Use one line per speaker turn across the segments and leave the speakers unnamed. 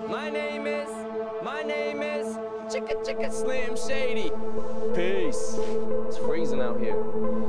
My name is Chicka Chicka Slim Shady. Peace. It's freezing out here.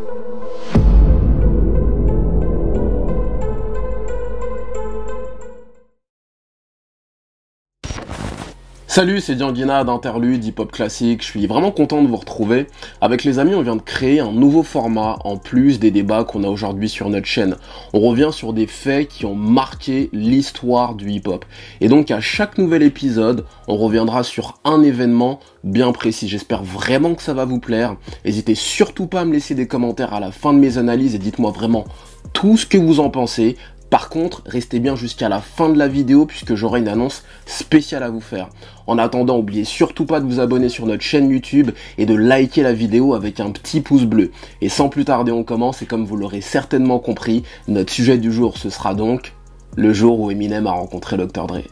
Salut, c'est Dianguina d'Interlude Hip Hop Classique. Je suis vraiment content de vous retrouver. Avec les amis, on vient de créer un nouveau format en plus des débats qu'on a aujourd'hui sur notre chaîne. On revient sur des faits qui ont marqué l'histoire du hip-hop. Et donc à chaque nouvel épisode, on reviendra sur un événement bien précis. J'espère vraiment que ça va vous plaire. N'hésitez surtout pas à me laisser des commentaires à la fin de mes analyses et dites-moi vraiment tout ce que vous en pensez. Par contre, restez bien jusqu'à la fin de la vidéo puisque j'aurai une annonce spéciale à vous faire. En attendant, n'oubliez surtout pas de vous abonner sur notre chaîne YouTube et de liker la vidéo avec un petit pouce bleu. Et sans plus tarder, on commence et comme vous l'aurez certainement compris, notre sujet du jour ce sera donc le jour où Eminem a rencontré Dr. Dre.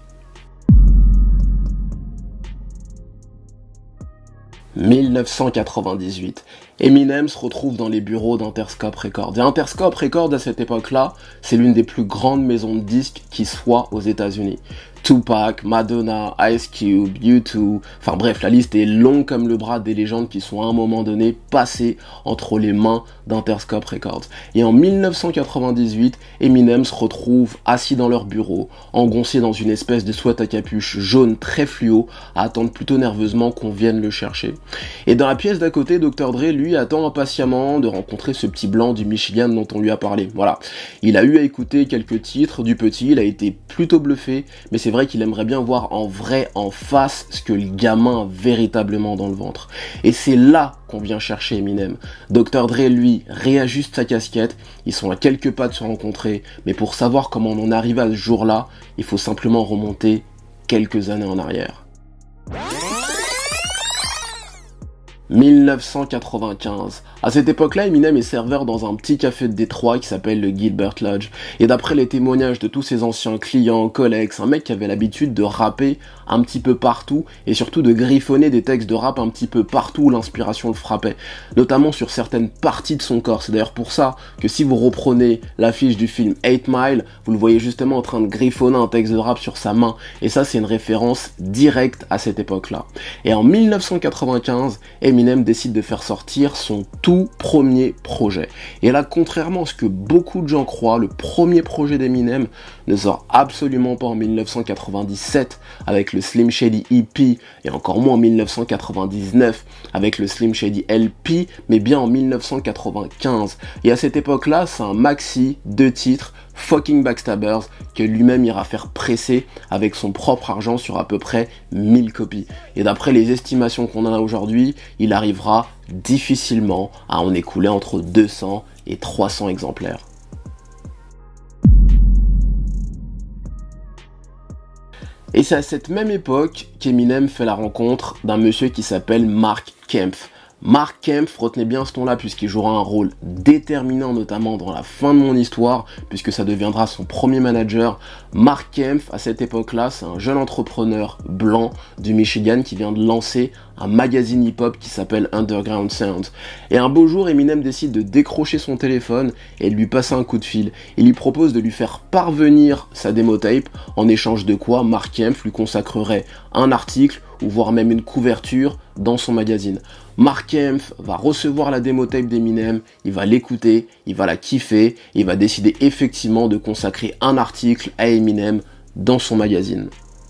1998. Eminem se retrouve dans les bureaux d'Interscope Records. Et Interscope Records, à cette époque-là, c'est l'une des plus grandes maisons de disques qui soit aux États-Unis. Tupac, Madonna, Ice Cube, U2, enfin bref, la liste est longue comme le bras des légendes qui sont à un moment donné passées entre les mains d'Interscope Records. Et en 1998, Eminem se retrouve assis dans leur bureau, engoncé dans une espèce de sweat à capuche jaune très fluo, à attendre plutôt nerveusement qu'on vienne le chercher. Et dans la pièce d'à côté, Dr. Dre, lui, attend impatiemment de rencontrer ce petit blanc du Michigan dont on lui a parlé. Voilà. Il a eu à écouter quelques titres du petit, il a été plutôt bluffé, mais c'est vrai qu'il aimerait bien voir en vrai, en face, ce que le gamin a véritablement dans le ventre. Et c'est là qu'on vient chercher Eminem. Dr. Dre, lui, réajuste sa casquette, ils sont à quelques pas de se rencontrer, mais pour savoir comment on en arrive à ce jour-là, il faut simplement remonter quelques années en arrière. 1995. À cette époque-là, Eminem est serveur dans un petit café de Détroit qui s'appelle le Gilbert Lodge. Et d'après les témoignages de tous ses anciens clients, collègues, c'est un mec qui avait l'habitude de rapper un petit peu partout et surtout de griffonner des textes de rap un petit peu partout où l'inspiration le frappait, notamment sur certaines parties de son corps. C'est d'ailleurs pour ça que si vous reprenez l'affiche du film 8 Mile, vous le voyez justement en train de griffonner un texte de rap sur sa main. Et ça, c'est une référence directe à cette époque-là. Et en 1995, Eminem décide de faire sortir son tout premier projet. Et là, contrairement à ce que beaucoup de gens croient, le premier projet d'Eminem ne sort absolument pas en 1997 avec le Slim Shady EP et encore moins en 1999 avec le Slim Shady LP, mais bien en 1995. Et à cette époque-là, c'est un maxi de titres, Fucking Backstabbers, que lui-même ira faire presser avec son propre argent sur à peu près 1000 copies. Et d'après les estimations qu'on a aujourd'hui, il arrivera difficilement à en écouler entre 200 et 300 exemplaires. Et c'est à cette même époque qu'Eminem fait la rencontre d'un monsieur qui s'appelle Mark Kempf. Mark Kempf, retenez bien ce nom-là puisqu'il jouera un rôle déterminant notamment dans la fin de mon histoire puisque ça deviendra son premier manager. Mark Kempf, à cette époque-là, c'est un jeune entrepreneur blanc du Michigan qui vient de lancer un magazine hip-hop qui s'appelle Underground Sound. Et un beau jour, Eminem décide de décrocher son téléphone et de lui passer un coup de fil. Il lui propose de lui faire parvenir sa démo tape, en échange de quoi Mark Kempf lui consacrerait un article ou voire même une couverture dans son magazine. Mark Kempf va recevoir la démo tape d'Eminem, il va l'écouter, il va la kiffer, et il va décider effectivement de consacrer un article à Eminem dans son magazine.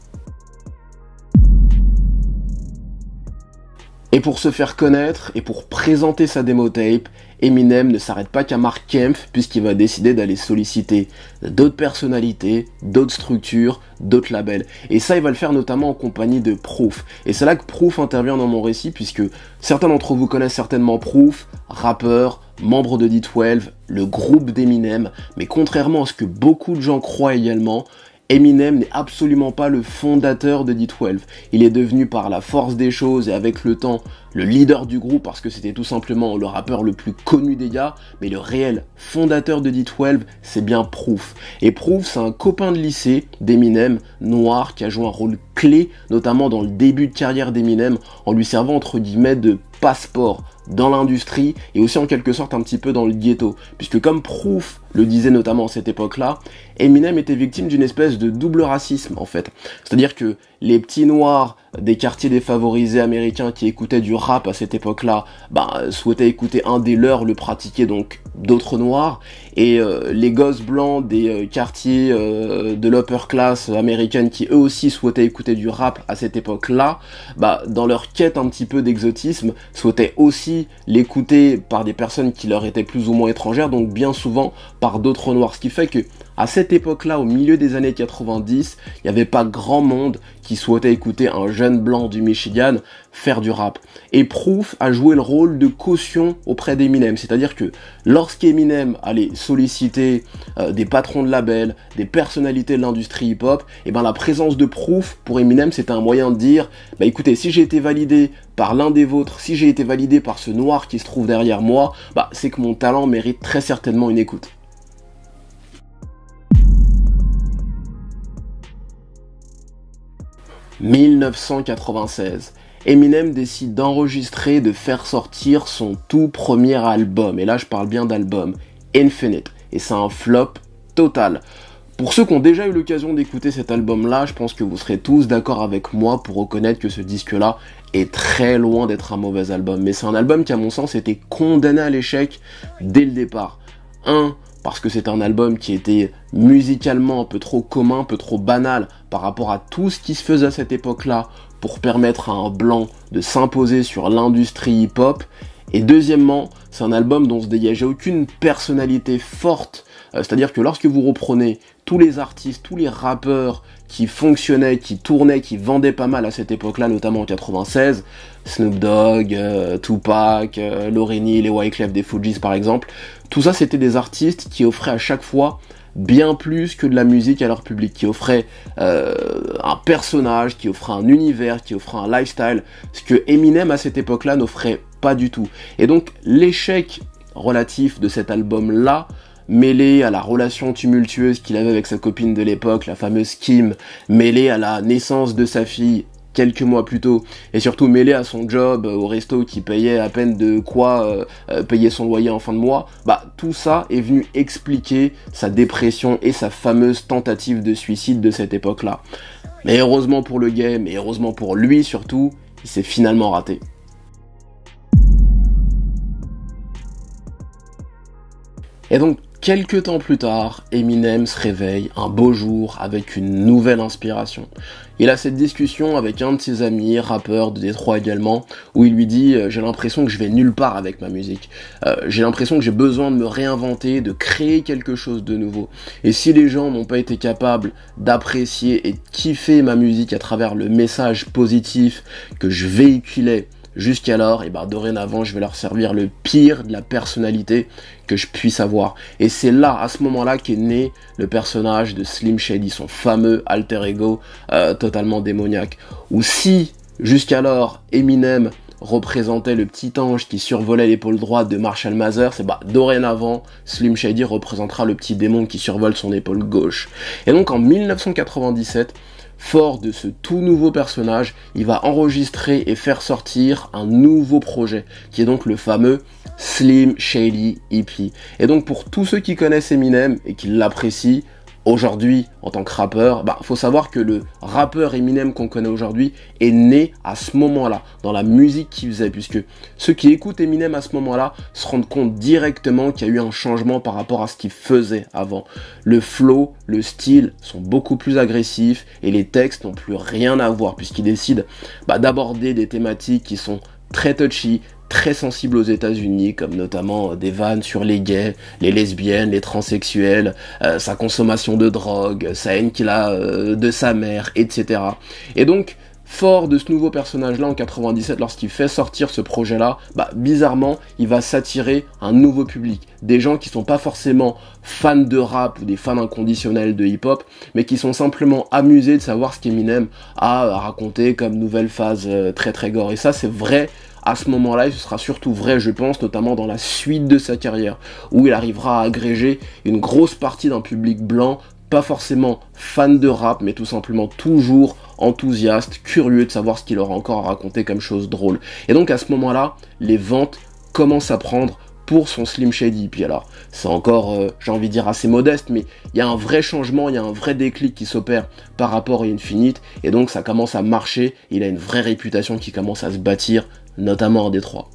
Et pour se faire connaître et pour présenter sa démo tape, Eminem ne s'arrête pas qu'à Mark Kempf puisqu'il va décider d'aller solliciter d'autres personnalités, d'autres structures, d'autres labels. Et ça, il va le faire notamment en compagnie de Proof. Et c'est là que Proof intervient dans mon récit puisque certains d'entre vous connaissent certainement Proof, rappeur, membre de D12, le groupe d'Eminem. Mais contrairement à ce que beaucoup de gens croient également, Eminem n'est absolument pas le fondateur de D12. Il est devenu par la force des choses et avec le temps le leader du groupe parce que c'était tout simplement le rappeur le plus connu des gars, mais le réel fondateur de D12, c'est bien Proof. Et Proof, c'est un copain de lycée d'Eminem, noir, qui a joué un rôle clé, notamment dans le début de carrière d'Eminem, en lui servant entre guillemets de passeport dans l'industrie et aussi en quelque sorte un petit peu dans le ghetto. Puisque comme Proof le disait notamment à cette époque-là, Eminem était victime d'une espèce de double racisme en fait. C'est-à-dire que les petits noirs des quartiers défavorisés américains qui écoutaient du rap à cette époque-là, souhaitaient écouter un des leurs, le pratiquer, donc d'autres noirs, et les gosses blancs des quartiers de l'upper class américaine qui eux aussi souhaitaient écouter du rap à cette époque-là, dans leur quête un petit peu d'exotisme, souhaitaient aussi l'écouter par des personnes qui leur étaient plus ou moins étrangères, donc bien souvent par d'autres noirs, ce qui fait que à cette époque-là, au milieu des années 90, il n'y avait pas grand monde qui souhaitait écouter un jeune blanc du Michigan faire du rap. Et Proof a joué le rôle de caution auprès d'Eminem, c'est-à-dire que lorsqu'Eminem allait solliciter des patrons de labels, des personnalités de l'industrie hip-hop, la présence de Proof pour Eminem c'était un moyen de dire, écoutez, si j'ai été validé par l'un des vôtres, si j'ai été validé par ce noir qui se trouve derrière moi, c'est que mon talent mérite très certainement une écoute. « 1996, Eminem décide d'enregistrer, de faire sortir son tout premier album, et là je parle bien d'album, Infinite, et c'est un flop total. Pour ceux qui ont déjà eu l'occasion d'écouter cet album-là, je pense que vous serez tous d'accord avec moi pour reconnaître que ce disque-là est très loin d'être un mauvais album, mais c'est un album qui à mon sens était condamné à l'échec dès le départ. Parce que c'est un album qui était musicalement un peu trop commun, un peu trop banal par rapport à tout ce qui se faisait à cette époque-là pour permettre à un blanc de s'imposer sur l'industrie hip-hop. Et deuxièmement, c'est un album dont se dégageait aucune personnalité forte. C'est-à-dire que lorsque vous reprenez tous les artistes, tous les rappeurs qui fonctionnaient, qui tournaient, qui vendaient pas mal à cette époque-là, notamment en 96, Snoop Dogg, Tupac, Lauryn Hill et Wyclef des Fugees par exemple, tout ça c'était des artistes qui offraient à chaque fois bien plus que de la musique à leur public, qui offraient un personnage, qui offraient un univers, qui offraient un lifestyle, ce que Eminem à cette époque-là n'offrait pas du tout. Et donc l'échec relatif de cet album-là, mêlé à la relation tumultueuse qu'il avait avec sa copine de l'époque, la fameuse Kim, mêlé à la naissance de sa fille quelques mois plus tôt, et surtout mêlé à son job au resto qui payait à peine de quoi payer son loyer en fin de mois, tout ça est venu expliquer sa dépression et sa fameuse tentative de suicide de cette époque-là. Mais heureusement pour le game, et heureusement pour lui surtout, il s'est finalement raté. Et donc, quelques temps plus tard, Eminem se réveille un beau jour avec une nouvelle inspiration. Il a cette discussion avec un de ses amis, rappeur de Détroit également, où il lui dit « J'ai l'impression que je vais nulle part avec ma musique. J'ai l'impression que j'ai besoin de me réinventer, de créer quelque chose de nouveau. Et si les gens n'ont pas été capables d'apprécier et de kiffer ma musique à travers le message positif que je véhiculais jusqu'alors, et dorénavant je vais leur servir le pire de la personnalité que je puisse avoir. » Et c'est là, à ce moment-là, qu'est né le personnage de Slim Shady, son fameux alter ego totalement démoniaque. Où si, jusqu'alors, Eminem représentait le petit ange qui survolait l'épaule droite de Marshall Mathers, dorénavant, Slim Shady représentera le petit démon qui survole son épaule gauche. Et donc en 1997, fort de ce tout nouveau personnage, il va enregistrer et faire sortir un nouveau projet, qui est donc le fameux Slim Shady EP. Et donc pour tous ceux qui connaissent Eminem et qui l'apprécient aujourd'hui en tant que rappeur, faut savoir que le rappeur Eminem qu'on connaît aujourd'hui est né à ce moment-là, dans la musique qu'il faisait, puisque ceux qui écoutent Eminem à ce moment-là se rendent compte directement qu'il y a eu un changement par rapport à ce qu'il faisait avant. Le flow, le style sont beaucoup plus agressifs et les textes n'ont plus rien à voir, puisqu'il décide d'aborder des thématiques qui sont très touchy, très sensible aux États-Unis, comme notamment des vannes sur les gays, les lesbiennes, les transsexuels, sa consommation de drogue, sa haine qu'il a de sa mère, etc. Et donc, fort de ce nouveau personnage-là en 97, lorsqu'il fait sortir ce projet-là, bizarrement, il va s'attirer un nouveau public. Des gens qui sont pas forcément fans de rap ou des fans inconditionnels de hip-hop, mais qui sont simplement amusés de savoir ce qu'Eminem a raconté comme nouvelle phase très très gore. Et ça, c'est vrai à ce moment-là, et ce sera surtout vrai, je pense, notamment dans la suite de sa carrière, où il arrivera à agréger une grosse partie d'un public blanc pas forcément fan de rap, mais tout simplement toujours enthousiaste, curieux de savoir ce qu'il aura encore à raconter comme chose drôle. Et donc à ce moment-là, les ventes commencent à prendre pour son Slim Shady. Puis alors, c'est encore, j'ai envie de dire, assez modeste, mais il y a un vrai changement, il y a un vrai déclic qui s'opère par rapport à Infinite, et donc ça commence à marcher, il a une vraie réputation qui commence à se bâtir, notamment en Détroit.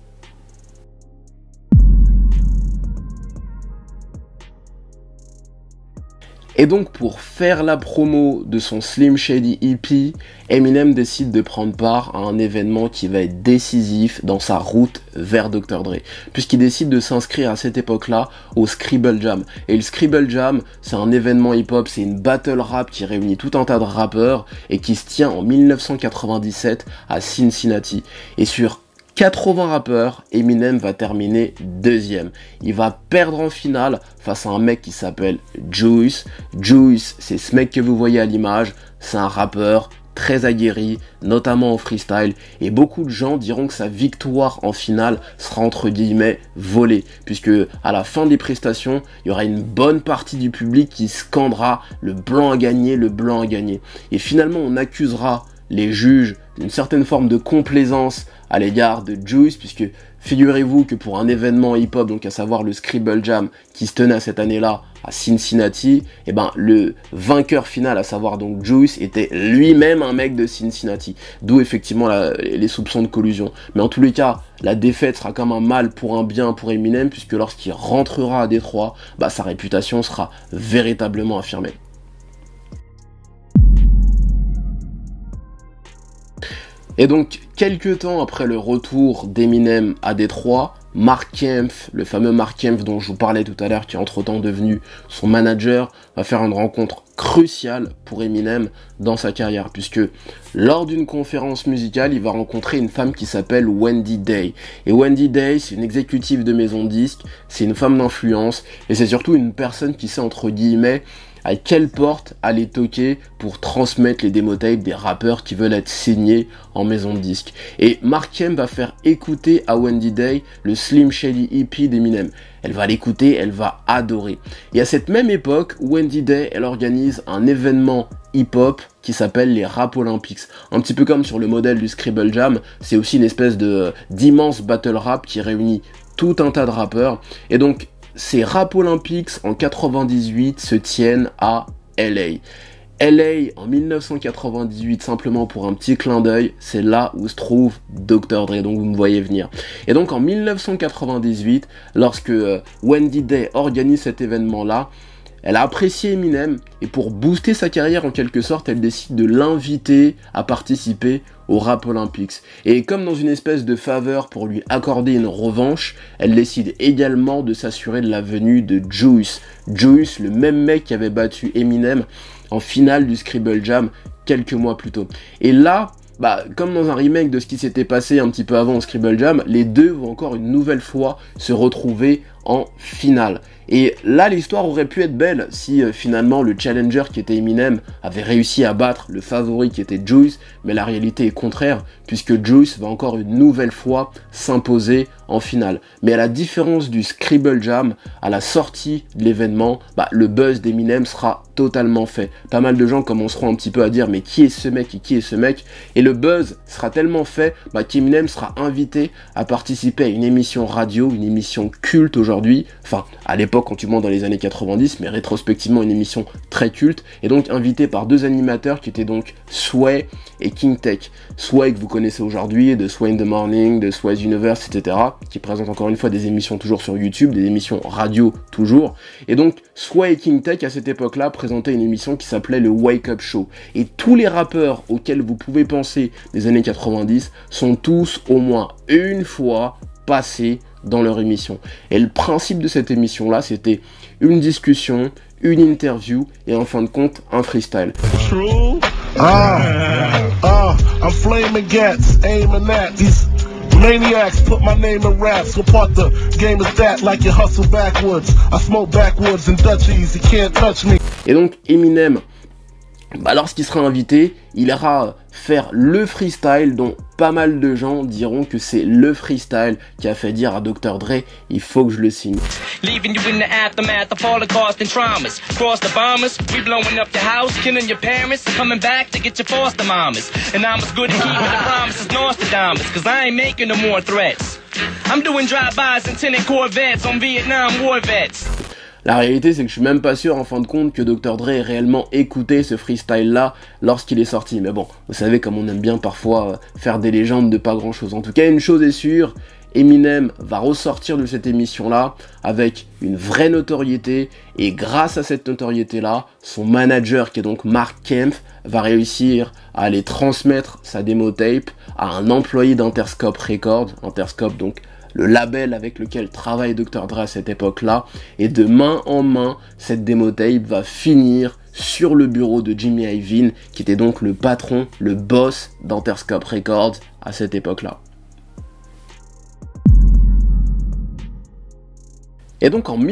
Et donc pour faire la promo de son Slim Shady EP, Eminem décide de prendre part à un événement qui va être décisif dans sa route vers Dr. Dre, puisqu'il décide de s'inscrire à cette époque-là au Scribble Jam. Et le Scribble Jam, c'est un événement hip-hop, c'est une battle rap qui réunit tout un tas de rappeurs et qui se tient en 1997 à Cincinnati. Et sur 80 rappeurs, Eminem va terminer deuxième. Il va perdre en finale face à un mec qui s'appelle Juice. Juice, c'est ce mec que vous voyez à l'image. C'est un rappeur très aguerri, notamment au freestyle. Et beaucoup de gens diront que sa victoire en finale sera entre guillemets volée. Puisque à la fin des prestations, il y aura une bonne partie du public qui scandera le blanc a gagné, le blanc a gagné. Et finalement, on accusera les juges d'une certaine forme de complaisance à l'égard de Juice, puisque figurez-vous que pour un événement hip-hop, donc à savoir le Scribble Jam, qui se tenait à cette année-là à Cincinnati, et ben le vainqueur final, à savoir donc Juice, était lui-même un mec de Cincinnati, d'où effectivement les soupçons de collusion. Mais en tous les cas, la défaite sera comme un mal pour un bien pour Eminem, puisque lorsqu'il rentrera à Détroit, bah, sa réputation sera véritablement affirmée. Et donc, quelques temps après le retour d'Eminem à Détroit, Mark Kempf, le fameux Mark Kempf dont je vous parlais tout à l'heure, qui est entre-temps devenu son manager, va faire une rencontre cruciale pour Eminem dans sa carrière, puisque lors d'une conférence musicale, il va rencontrer une femme qui s'appelle Wendy Day. Et Wendy Day, c'est une exécutive de maison de disques, c'est une femme d'influence, et c'est surtout une personne qui sait, entre guillemets, à quelle porte aller toquer pour transmettre les démotapes des rappeurs qui veulent être signés en maison de disques. Et Mark Kempf va faire écouter à Wendy Day le Slim Shady EP d'Eminem. Elle va l'écouter, elle va adorer. Et à cette même époque, Wendy Day, elle organise un événement hip-hop qui s'appelle les Rap Olympics. Un petit peu comme sur le modèle du Scribble Jam, c'est aussi une espèce d'immense battle rap qui réunit tout un tas de rappeurs. Et donc, ces Rap Olympics en 98 se tiennent à LA. LA en 1998, simplement pour un petit clin d'œil, c'est là où se trouve Dr. Dre, donc vous me voyez venir. Et donc en 1998, lorsque Wendy Day organise cet événement-là, elle a apprécié Eminem et pour booster sa carrière en quelque sorte, elle décide de l'inviter à participer aux Rap Olympics. Et comme dans une espèce de faveur pour lui accorder une revanche, elle décide également de s'assurer de la venue de Juice. Juice, le même mec qui avait battu Eminem en finale du Scribble Jam quelques mois plus tôt. Et là, comme dans un remake de ce qui s'était passé un petit peu avant au Scribble Jam, les deux vont encore une nouvelle fois se retrouver en finale. Et là, l'histoire aurait pu être belle si finalement le challenger qui était Eminem avait réussi à battre le favori qui était Juice, mais la réalité est contraire, puisque Juice va encore une nouvelle fois s'imposer en finale. Mais à la différence du Scribble Jam, à la sortie de l'événement, le buzz d'Eminem sera totalement fait. Pas mal de gens commenceront un petit peu à dire mais qui est ce mec et qui est ce mec, et le buzz sera tellement fait qu'Eminem sera invité à participer à une émission radio, une émission culte aujourd'hui, enfin à l'époque quand tu montes dans les années 90, mais rétrospectivement une émission très culte, et donc invité par deux animateurs qui étaient donc Sway et King Tech. Sway que vous connaissez aujourd'hui, de Sway in the Morning, de Sway's Universe, etc., qui présentent encore une fois des émissions toujours sur YouTube, des émissions radio toujours, et donc Sway et King Tech à cette époque-là présentaient une émission qui s'appelait le Wake Up Show, et tous les rappeurs auxquels vous pouvez penser des années 90 sont tous au moins une fois passés dans leur émission. Et le principe de cette émission-là, c'était une discussion, une interview et en fin de compte, un freestyle.
True. I'm flaming gats, aiming at these maniacs, put my name in raps. What part the game is that? Like you hustle backwards. I smoke backwards and Dutchies, you can't touch me.
Et donc Eminem, lorsqu'il sera invité, il ira faire le freestyle dont pas mal de gens diront que c'est le freestyle qui a fait dire à Dr. Dre, il faut que je le signe.
Leaving you in the aftermath of Holocaust and traumas. Cross the bombers, we blowing up your house, killing your parents, coming back to get your foster mamas. And I'm as good at keeping the promises Nostradamus, cause I ain't making no more threats. I'm doing drive-bys and tinted Corvettes on Vietnam war vets.
La réalité, c'est que je suis même pas sûr, en fin de compte, que Dr. Dre ait réellement écouté ce freestyle-là lorsqu'il est sorti. Mais bon, vous savez comme on aime bien parfois faire des légendes de pas grand-chose. En tout cas, une chose est sûre, Eminem va ressortir de cette émission-là avec une vraie notoriété, et grâce à cette notoriété-là, son manager, qui est donc Mark Kempf, va réussir à aller transmettre sa démo tape à un employé d'Interscope Records, Interscope donc le label avec lequel travaille Dr. Dre à cette époque-là, et de main en main, cette démo tape va finir sur le bureau de Jimmy Iovine, qui était donc le patron, le boss d'Interscope Records à cette époque-là. Et donc en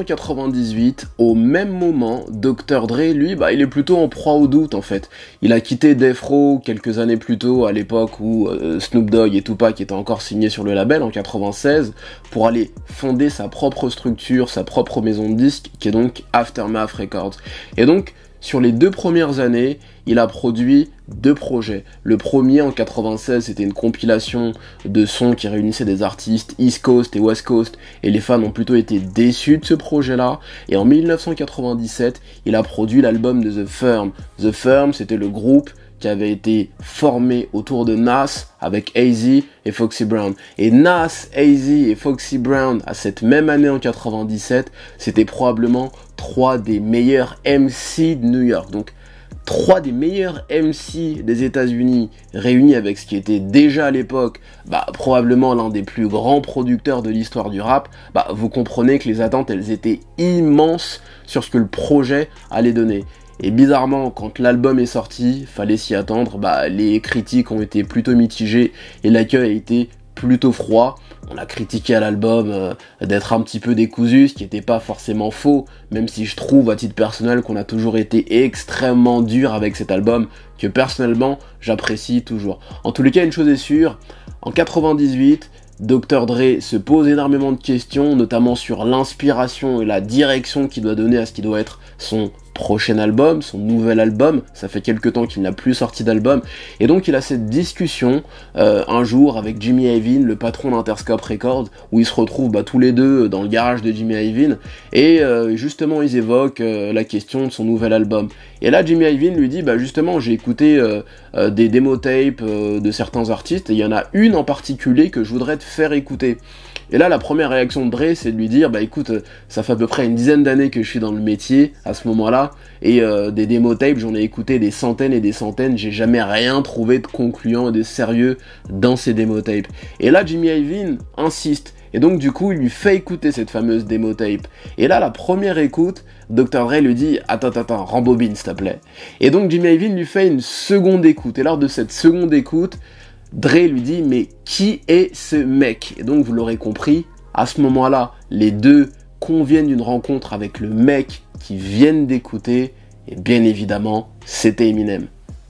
1998, au même moment, Dr. Dre, lui, il est plutôt en proie au doute en fait. Il a quitté Death Row quelques années plus tôt, à l'époque où Snoop Dogg et Tupac étaient encore signés sur le label, en 96, pour aller fonder sa propre structure, sa propre maison de disques, qui est donc Aftermath Records. Et donc, sur les 2 premières années, il a produit 2 projets. Le premier, en 96, c'était une compilation de sons qui réunissait des artistes East Coast et West Coast, et les fans ont plutôt été déçus de ce projet-là. Et en 1997, il a produit l'album de The Firm. The Firm, c'était le groupe qui avait été formé autour de Nas avec AZ et Foxy Brown. Et Nas, AZ et Foxy Brown, à cette même année en 97, c'était probablement 3 des meilleurs MC de New York. Donc 3 des meilleurs MC des États-Unis réunis avec ce qui était déjà à l'époque probablement l'un des plus grands producteurs de l'histoire du rap, vous comprenez que les attentes elles étaient immenses sur ce que le projet allait donner. Et bizarrement, quand l'album est sorti, fallait s'y attendre, les critiques ont été plutôt mitigées et l'accueil a été plutôt froid. On a critiqué à l'album d'être un petit peu décousu, ce qui n'était pas forcément faux, même si je trouve à titre personnel qu'on a toujours été extrêmement dur avec cet album, que personnellement j'apprécie toujours. En tous les cas, une chose est sûre, en 98, Dr. Dre se pose énormément de questions, notamment sur l'inspiration et la direction qu'il doit donner à ce qui doit être son prochain album, son nouvel album. Ça fait quelques temps qu'il n'a plus sorti d'album, et donc il a cette discussion un jour avec Jimmy Iovine, le patron d'Interscope Records, où ils se retrouvent tous les deux dans le garage de Jimmy Iovine, et justement ils évoquent la question de son nouvel album. Et là Jimmy Iovine lui dit justement j'ai écouté des démo tapes de certains artistes, et il y en a une en particulier que je voudrais te faire écouter. Et là, la première réaction de Dre, c'est de lui dire, écoute, ça fait à peu près une dizaine d'années que je suis dans le métier, à ce moment-là, et des démo tapes, j'en ai écouté des centaines et des centaines, j'ai jamais rien trouvé de concluant et de sérieux dans ces démo tapes. Et là, Jimmy Iovine insiste, et donc du coup, il lui fait écouter cette fameuse démo tape. Et là, la première écoute, Dr. Dre lui dit, attends, rembobine s'il te plaît. Et donc Jimmy Iovine lui fait une seconde écoute, et lors de cette seconde écoute, Dre lui dit, mais qui est ce mec? Et donc vous l'aurez compris, à ce moment-là, les deux conviennent d'une rencontre avec le mec qu'ils viennent d'écouter, et bien évidemment, c'était Eminem.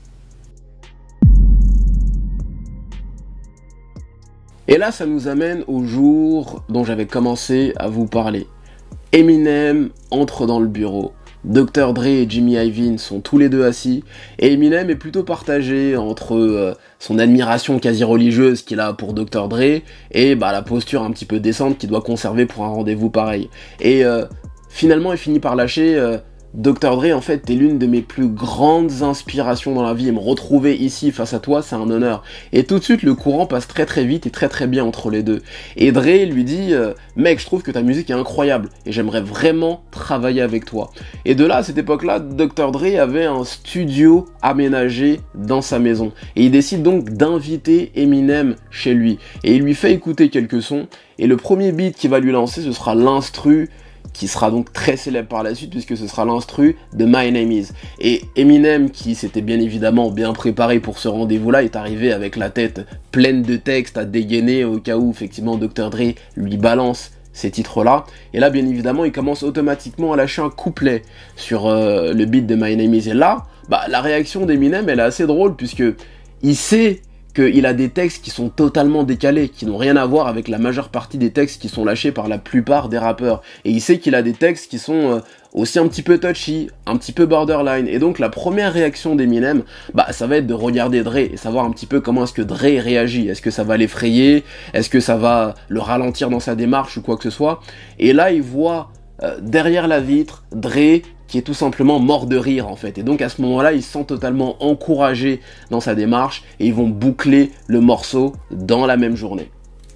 Et là, ça nous amène au jour dont j'avais commencé à vous parler. Eminem entre dans le bureau. Dr. Dre et Jimmy Iovine sont tous les deux assis, et Eminem est plutôt partagé entre son admiration quasi religieuse qu'il a pour Dr. Dre et la posture un petit peu décente qu'il doit conserver pour un rendez-vous pareil. Et finalement il finit par lâcher Dr. Dre, en fait, t'es l'une de mes plus grandes inspirations dans la vie, et me retrouver ici face à toi, c'est un honneur. Et tout de suite, le courant passe très très vite et très très bien entre les deux. Et Dre lui dit, mec, je trouve que ta musique est incroyable, et j'aimerais vraiment travailler avec toi. Et de là, à cette époque-là, Dr. Dre avait un studio aménagé dans sa maison. Et il décide donc d'inviter Eminem chez lui. Et il lui fait écouter quelques sons, et le premier beat qu'il va lui lancer, ce sera l'instru, qui sera donc très célèbre par la suite, puisque ce sera l'instru de My Name Is. Et Eminem, qui s'était bien évidemment bien préparé pour ce rendez-vous-là, est arrivé avec la tête pleine de textes à dégainer au cas où effectivement Dr. Dre lui balance ces titres-là. Et là, bien évidemment, il commence automatiquement à lâcher un couplet sur le beat de My Name Is. Et là, la réaction d'Eminem, elle est assez drôle, puisque il sait qu'il a des textes qui sont totalement décalés, qui n'ont rien à voir avec la majeure partie des textes qui sont lâchés par la plupart des rappeurs. Et il sait qu'il a des textes qui sont aussi un petit peu touchy, un petit peu borderline. Et donc la première réaction d'Eminem, ça va être de regarder Dre et savoir un petit peu comment est-ce que Dre réagit. Est-ce que ça va l'effrayer? Est-ce que ça va le ralentir dans sa démarche ou quoi que ce soit? Et là, il voit derrière la vitre Dre qui est tout simplement mort de rire en fait. Et donc à ce moment-là, ils se sentent totalement encouragés dans sa démarche et ils vont boucler le morceau dans la même journée.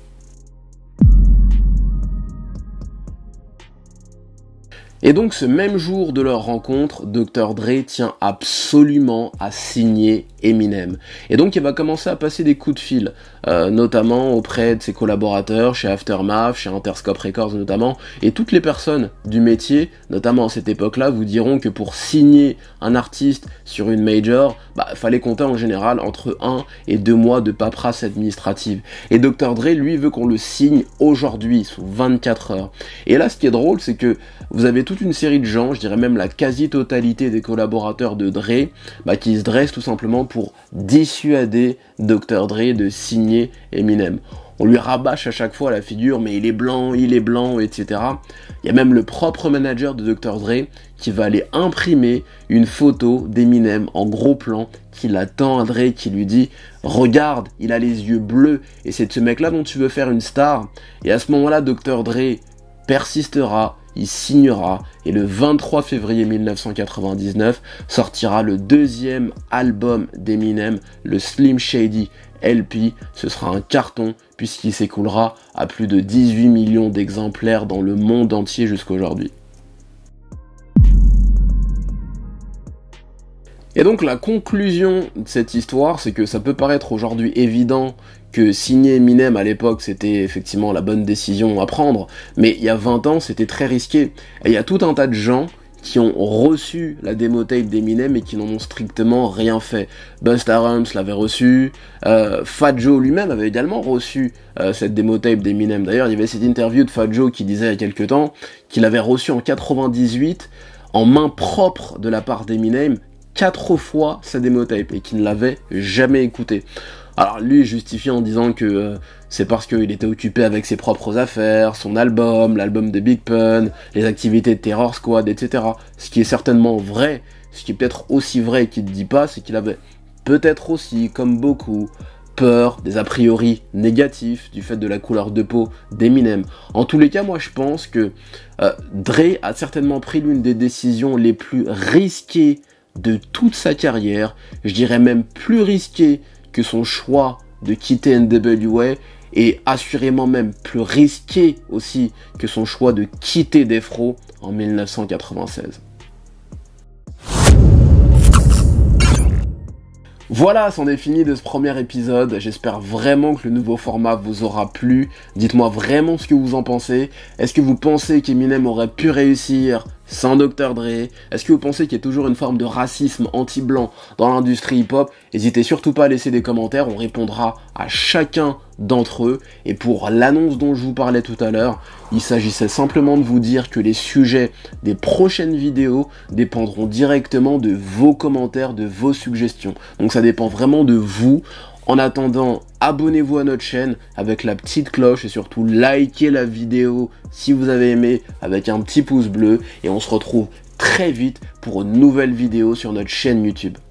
Et donc ce même jour de leur rencontre, Dr. Dre tient absolument à signer Eminem. Et donc il va commencer à passer des coups de fil, notamment auprès de ses collaborateurs, chez Aftermath, chez Interscope Records notamment, et toutes les personnes du métier, notamment à cette époque-là, vous diront que pour signer un artiste sur une major, fallait compter en général entre 1 et 2 mois de paperasse administrative. Et Dr. Dre, lui, veut qu'on le signe aujourd'hui, sous 24 heures. Et là, ce qui est drôle, c'est que vous avez toute une série de gens, je dirais même la quasi-totalité des collaborateurs de Dre, qui se dressent tout simplement pour dissuader Dr. Dre de signer Eminem. On lui rabâche à chaque fois la figure, mais il est blanc, etc. Il y a même le propre manager de Dr. Dre qui va aller imprimer une photo d'Eminem en gros plan, qui attend à Dre, qui lui dit « Regarde, il a les yeux bleus, et c'est de ce mec-là dont tu veux faire une star ». Et à ce moment-là, Dr. Dre persistera, il signera, et le 23 février 1999 sortira le deuxième album d'Eminem, le Slim Shady LP. Ce sera un carton puisqu'il s'écoulera à plus de 18 millions d'exemplaires dans le monde entier jusqu'aujourd'hui. Et donc la conclusion de cette histoire, c'est que ça peut paraître aujourd'hui évident que signer Eminem à l'époque, c'était effectivement la bonne décision à prendre, mais il y a 20 ans, c'était très risqué. Et il y a tout un tas de gens qui ont reçu la démo tape d'Eminem et qui n'en ont strictement rien fait. Busta Rhymes l'avait reçu, Fat Joe lui-même avait également reçu cette démo tape d'Eminem. D'ailleurs, il y avait cette interview de Fat Joe qui disait il y a quelques temps qu'il avait reçu en 98, en main propre de la part d'Eminem, 4 fois sa démo tape et qu'il ne l'avait jamais écouté. Alors lui il justifie en disant que c'est parce qu'il était occupé avec ses propres affaires, son album, l'album de Big Pun, les activités de Terror Squad, etc. Ce qui est certainement vrai, ce qui est peut-être aussi vrai qu'il ne dit pas, c'est qu'il avait peut-être aussi, comme beaucoup, peur des a priori négatifs du fait de la couleur de peau d'Eminem. En tous les cas, moi je pense que Dre a certainement pris l'une des décisions les plus risquées de toute sa carrière, je dirais même plus risquées que son choix de quitter NWA, et assurément même plus risqué aussi que son choix de quitter Death Row en 1996. Voilà, c'en est fini de ce premier épisode. J'espère vraiment que le nouveau format vous aura plu. Dites-moi vraiment ce que vous en pensez. Est-ce que vous pensez qu'Eminem aurait pu réussir sans Dr. Dre? Est-ce que vous pensez qu'il y a toujours une forme de racisme anti-blanc dans l'industrie hip-hop? N'hésitez surtout pas à laisser des commentaires, on répondra à chacun d'entre eux. Et pour l'annonce dont je vous parlais tout à l'heure, il s'agissait simplement de vous dire que les sujets des prochaines vidéos dépendront directement de vos commentaires, de vos suggestions. Donc ça dépend vraiment de vous. En attendant, abonnez-vous à notre chaîne avec la petite cloche et surtout likez la vidéo si vous avez aimé avec un petit pouce bleu. Et on se retrouve très vite pour une nouvelle vidéo sur notre chaîne YouTube.